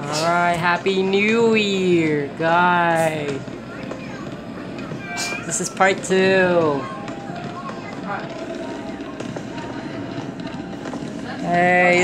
Alright, Happy New Year, guys. This is part 2. Hey.